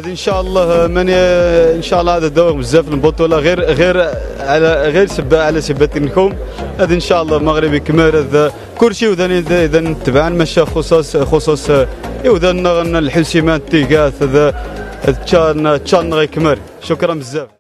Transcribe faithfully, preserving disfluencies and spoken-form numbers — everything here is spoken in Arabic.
ان شاء الله ماني ان شاء الله هذا الدور بزاف البطوله غير غير على غير سبه على سبتكم هذا ان شاء الله المغربي كمال هذا كل شيء اذا اذا نتبع ماشي خصوص خصوص اذا الحسيمات تيغاث هذا تشان تشان غير كمال. شكرا بزاف.